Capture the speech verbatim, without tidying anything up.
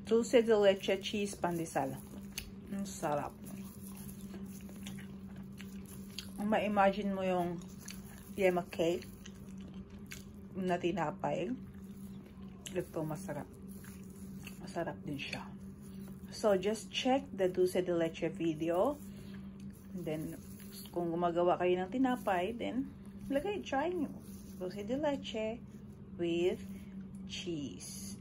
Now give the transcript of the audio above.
Dulce de leche cheese pandesal. Ang sarap. Ma-imagine mo yung yema cake na tinapay. Ito masarap. Masarap din siya. So, just check the dulce de leche video. And then, kung gumagawa kayo ng tinapay, then, lagay, try nyo. Dulce de leche with cheese.